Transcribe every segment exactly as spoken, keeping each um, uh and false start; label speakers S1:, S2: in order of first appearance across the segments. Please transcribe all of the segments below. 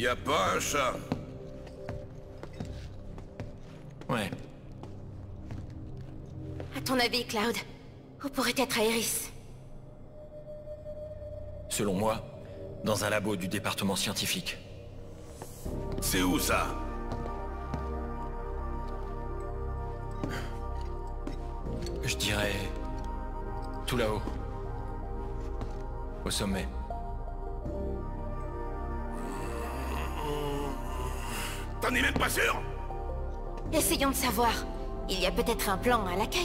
S1: Y a pas un chat?
S2: Ouais.
S3: À ton avis, Cloud, où pourrait être Aerys?
S2: Selon moi, dans un labo du département scientifique.
S1: C'est où ça?
S2: Je dirais... tout là-haut. Au sommet.
S1: T'en es même pas sûr?
S3: Essayons de savoir. Il y a peut-être un plan à l'accueil.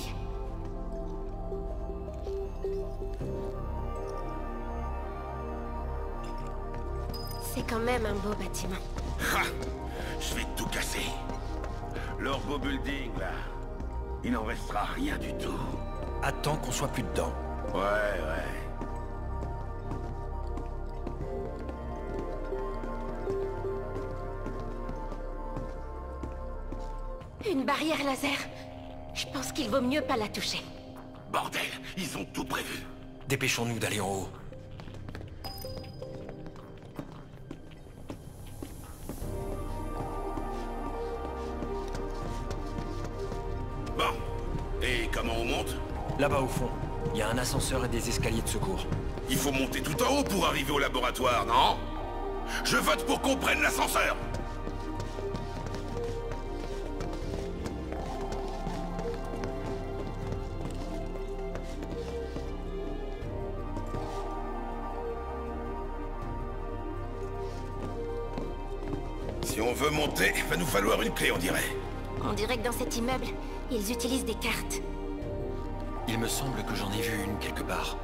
S3: C'est quand même un beau bâtiment.
S1: Ha! Je vais tout casser. Leur beau building, là. Il n'en restera rien du tout.
S2: Attends qu'on soit plus dedans.
S1: Ouais, ouais.
S3: Une barrière laser. Je pense qu'il vaut mieux pas la toucher.
S1: Bordel, ils ont tout prévu.
S2: Dépêchons-nous d'aller en haut.
S1: Bon. Et comment on monte?
S2: Là-bas au fond, il y a un ascenseur et des escaliers de secours.
S1: Il faut monter tout en haut pour arriver au laboratoire, non? Je vote pour qu'on prenne l'ascenseur! Si on veut monter, il va nous falloir une clé, on dirait.
S3: On dirait que dans cet immeuble, ils utilisent des cartes.
S2: Il me semble que j'en ai vu une quelque part.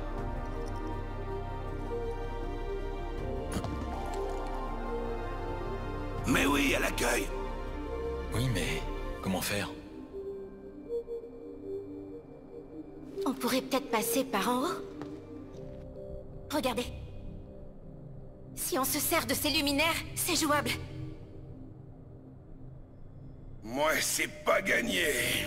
S1: Mais oui, à l'accueil.
S2: Oui, mais comment faire?
S3: On pourrait peut-être passer par en haut. Regardez. Si on se sert de ces luminaires, c'est jouable.
S1: Moi, c'est pas gagné.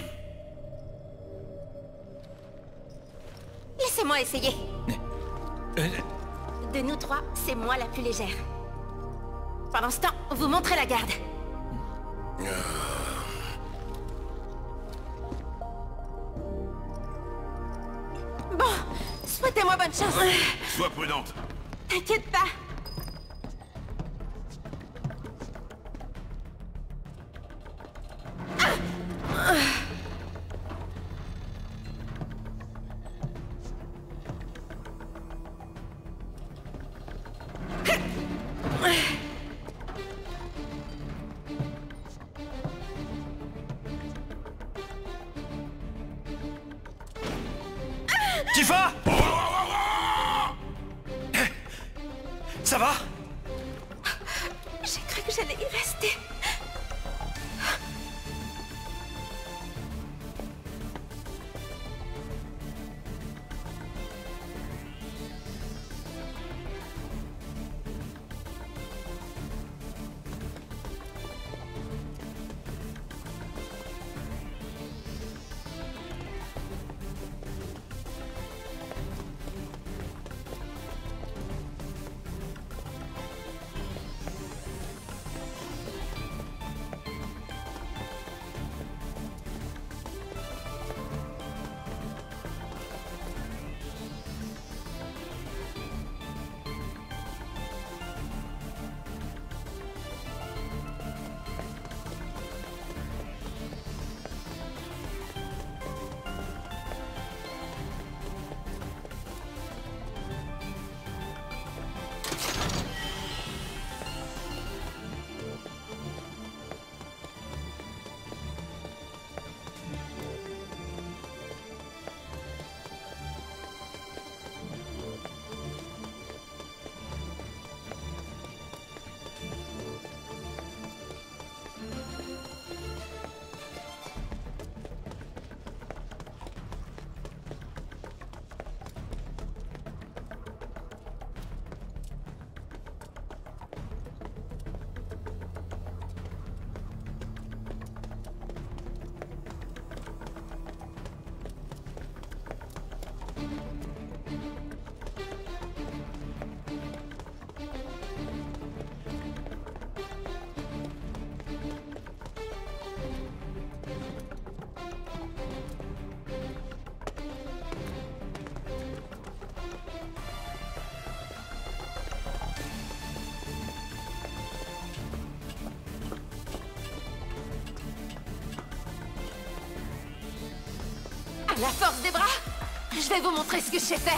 S3: Laissez-moi essayer.
S2: Euh,
S3: De nous trois, c'est moi la plus légère. Pendant ce temps, vous montrez la garde. Bon, souhaitez-moi bonne chance.
S1: Sois prudente.
S3: T'inquiète pas.
S2: Tifa!
S3: La force des bras? Je vais vous montrer ce que je sais faire.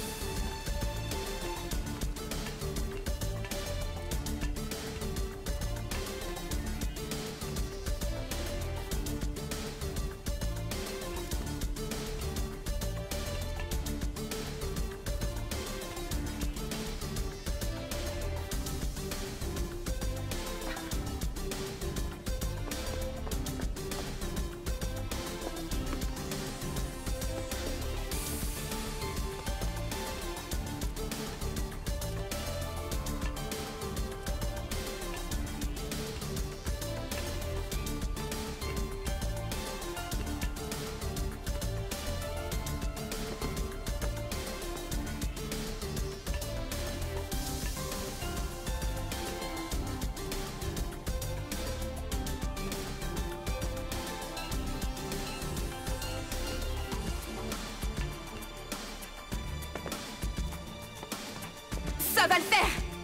S3: Ça va le faire!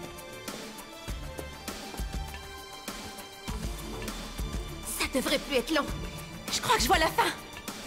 S3: Ça devrait plus être long. Je crois que je vois la fin.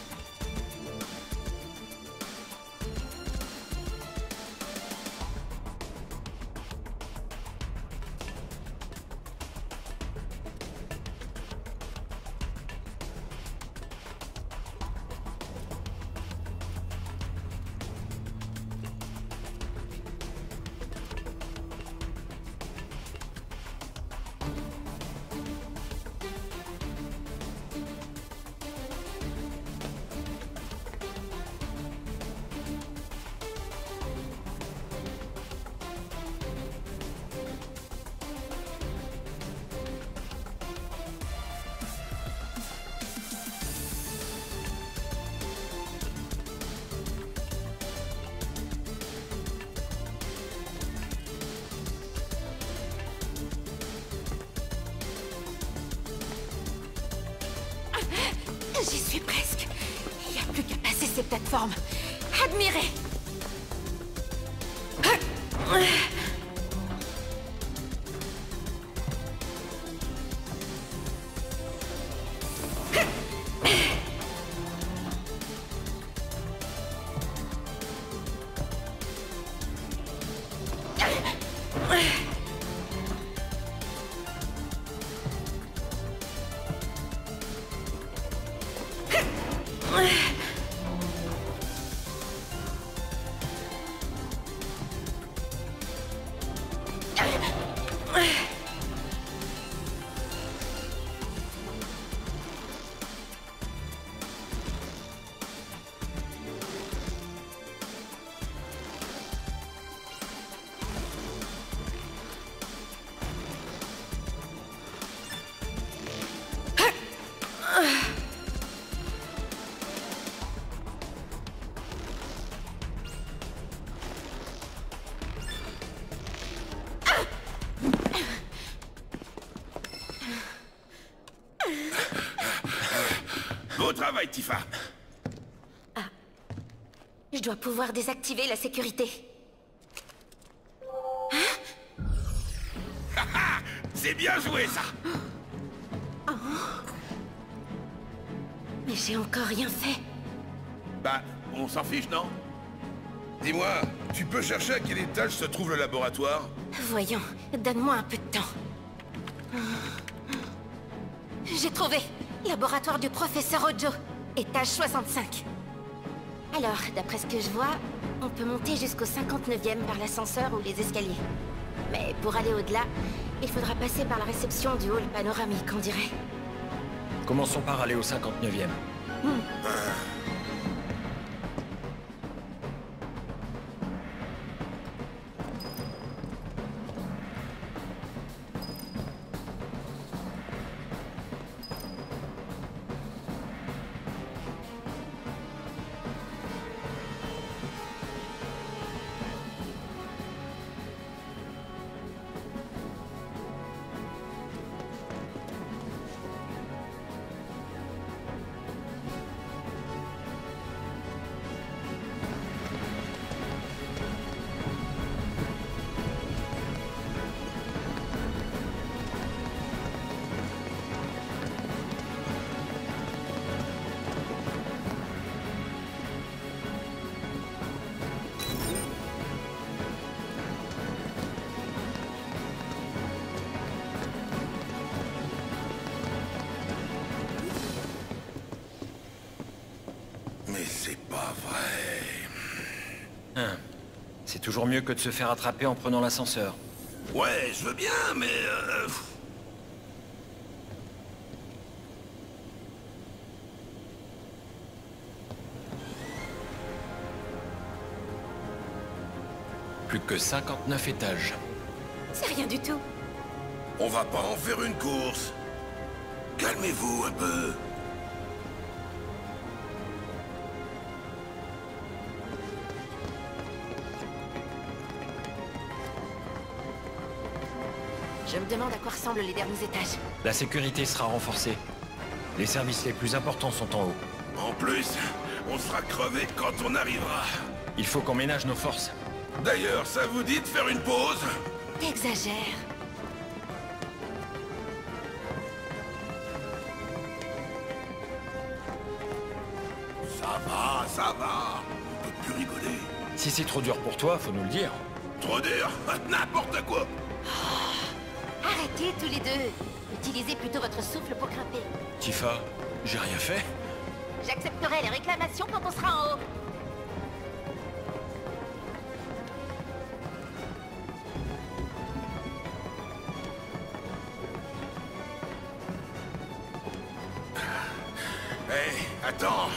S3: J'y suis presque. Il n'y a plus qu'à passer ces plateformes. Admirez!
S1: Beau travail, Tifa.
S3: Ah. Je dois pouvoir désactiver la sécurité.
S1: C'est bien joué, ça.
S3: Oh. Mais j'ai encore rien fait.
S1: Bah, on s'en fiche, non? Dis-moi, tu peux chercher à quel étage se trouve le laboratoire?
S3: Voyons, donne-moi un peu de temps. J'ai trouvé! Laboratoire du professeur Ojo, étage soixante-cinq. Alors, d'après ce que je vois, on peut monter jusqu'au cinquante-neuvième par l'ascenseur ou les escaliers. Mais pour aller au-delà, il faudra passer par la réception du hall panoramique, on dirait.
S2: Commençons par aller au cinquante-neuvième.
S3: Hmm.
S2: Hein. C'est toujours mieux que de se faire attraper en prenant l'ascenseur.
S1: Ouais, je veux bien, mais... Euh...
S2: Plus que cinquante-neuf étages.
S3: C'est rien du tout.
S1: On va pas en faire une course. Calmez-vous un peu.
S3: Je me demande à quoi ressemblent les derniers étages.
S2: La sécurité sera renforcée. Les services les plus importants sont en haut.
S1: En plus, on sera crevé quand on arrivera.
S2: Il faut qu'on ménage nos forces.
S1: D'ailleurs, ça vous dit de faire une pause?
S3: T'exagères.
S1: Ça va, ça va. On peut plus rigoler.
S2: Si c'est trop dur pour toi, faut nous le dire.
S1: Trop dur? N'importe quoi.
S3: Arrêtez tous les deux. Utilisez plutôt votre souffle pour grimper.
S2: Tifa, j'ai rien fait.
S3: J'accepterai les réclamations quand on sera en haut.
S1: Hé, hey, attends.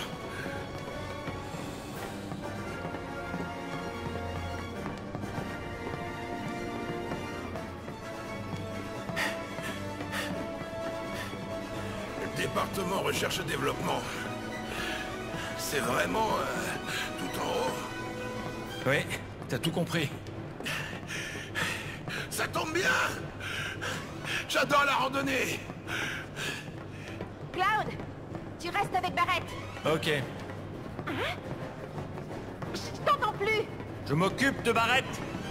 S1: Le département recherche et développement. C'est vraiment euh, tout en haut.
S2: Oui, t'as tout compris.
S1: Ça tombe bien. J'adore la randonnée.
S3: Cloud, tu restes avec Barrett.
S2: Ok.
S3: Hein? Je t'entends plus.
S2: Je m'occupe de Barrett.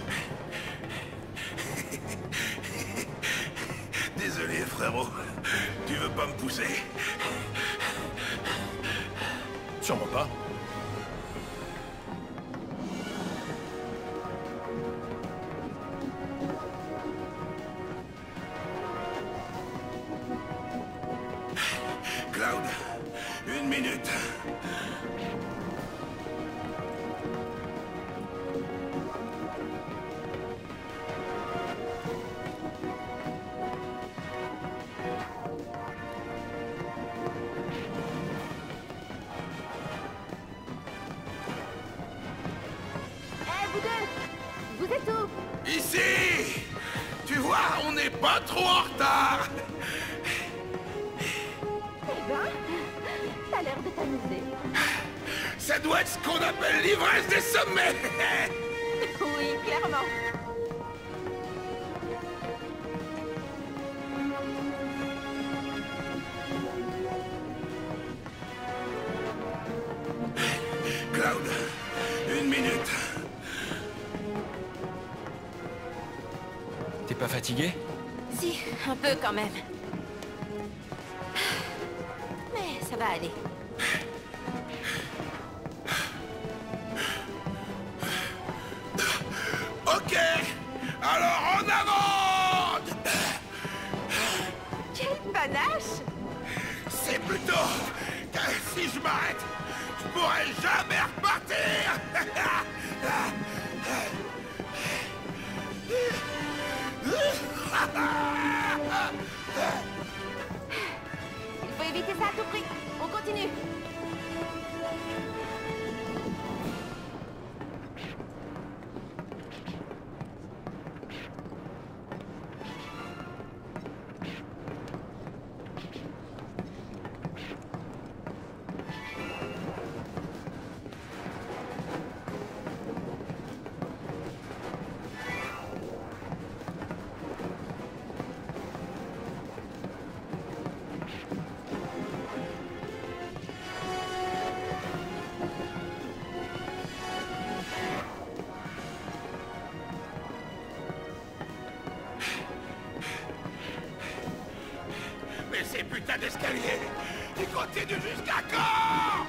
S1: Désolé, frérot. Tu veux pas me pousser?
S2: Sûrement pas.
S1: Cloud, une minute.
S3: Eh, vous deux, vous êtes où?
S1: Ici! Tu vois, on n'est pas trop en retard.
S3: Eh ben, t'as l'air de t'amuser.
S1: Ça doit être ce qu'on appelle l'ivresse des sommets.
S3: Oui, clairement.
S1: Cloud, une minute.
S2: T'es pas fatigué?
S3: Si, un peu quand même. Mais ça va aller.
S1: Ok, alors en avant.
S3: Quel panache!
S1: C'est plutôt que si je m'arrête, je pourrais jamais repartir.
S3: Il faut éviter ça à tout prix. On continue.
S1: Mais ces putains d'escaliers, ils continuent jusqu'à quand?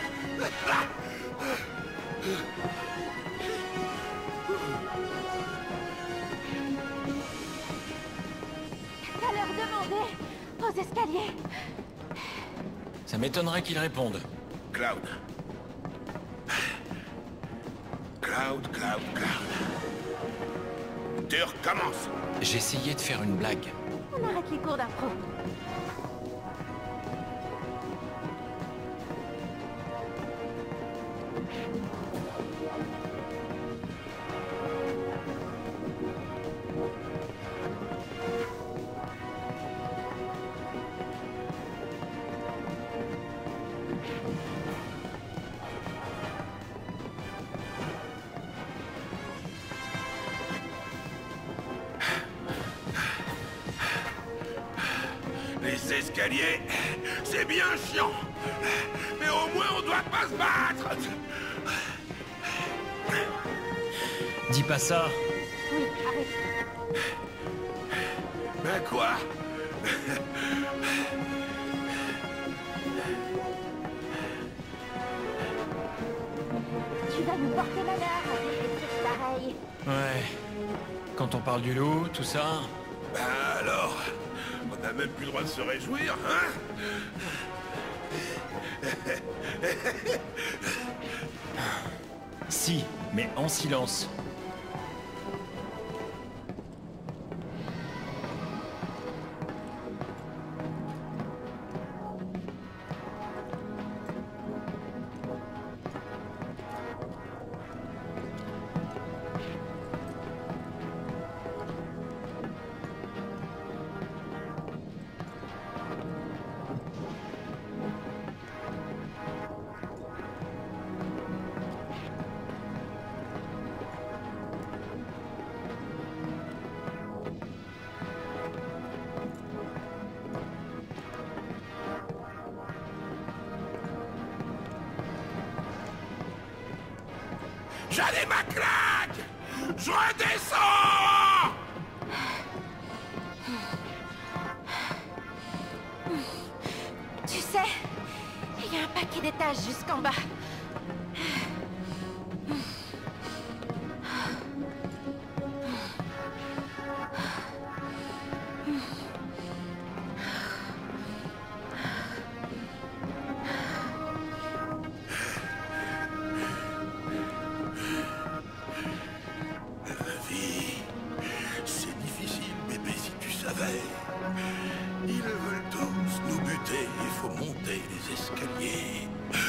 S3: T'as leur demander aux escaliers.
S2: Ça m'étonnerait qu'ils répondent.
S1: Cloud. Cloud. Cloud, Cloud, Cloud. Tu recommences.
S2: J'essayais de faire une blague.
S3: On arrête les cours d'impro.
S1: Les escaliers, c'est bien chiant. Mais au moins, on doit pas se battre.
S2: Dis pas ça.
S3: Oui, arrête.
S1: Ben quoi?
S3: Tu vas nous porter malheur avec des trucs pareils.
S2: Ouais. Quand on parle du loup, tout ça...
S1: Ben alors, on n'a même plus le droit de se réjouir, hein?
S2: Si, mais en silence.
S1: J'allais ma claque! Je redescends!
S3: Tu sais, il y a un paquet d'étages jusqu'en bas.
S1: Ils veulent tous nous buter, il faut monter les escaliers.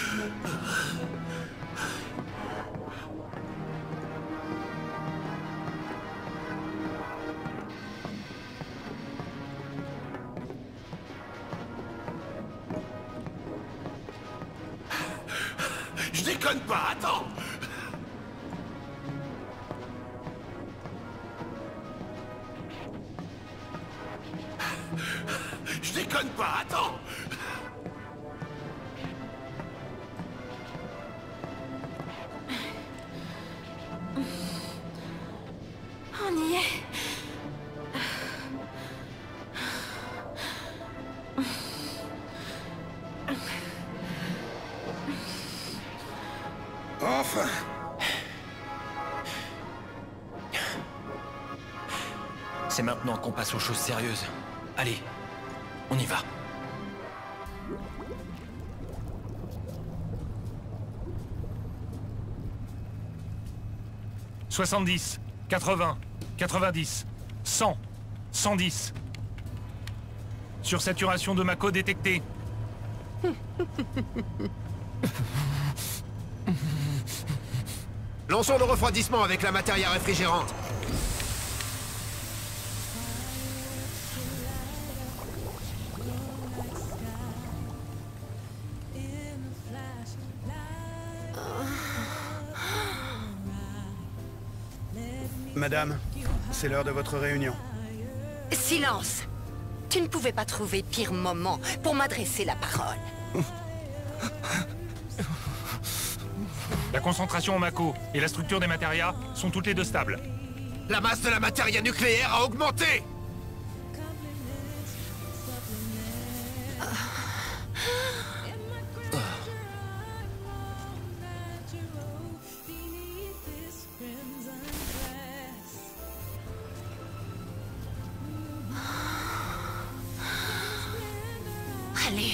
S1: Je déconne pas, attends! Je déconne pas, attends!
S3: On y est.
S1: Enfin!
S2: C'est maintenant qu'on passe aux choses sérieuses. Allez, on y va.
S4: soixante-dix, quatre-vingts, quatre-vingt-dix, cent, cent dix. Sursaturation de Mako détectée.
S5: Lançons le refroidissement avec la matière réfrigérante.
S6: Madame, c'est l'heure de votre réunion.
S7: Silence! Tu ne pouvais pas trouver pire moment pour m'adresser la parole.
S4: La concentration en Mako et la structure des matérias sont toutes les deux stables.
S5: La masse de la matière nucléaire a augmenté.
S7: Allez,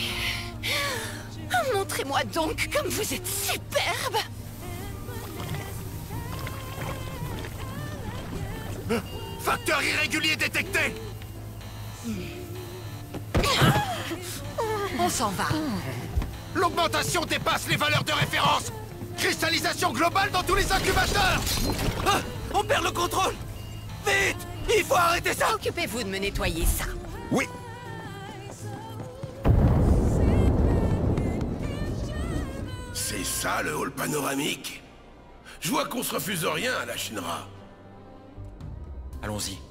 S7: montrez-moi donc comme vous êtes superbe.
S5: Facteur irrégulier détecté!
S7: On s'en va.
S5: L'augmentation dépasse les valeurs de référence! Cristallisation globale dans tous les incubateurs!
S8: Ah, on perd le contrôle! Vite! Il faut arrêter ça!
S7: Occupez-vous de me nettoyer ça.
S5: Oui!
S1: C'est ça le hall panoramique? Je vois qu'on se refuse rien à la Shinra.
S2: Allons-y.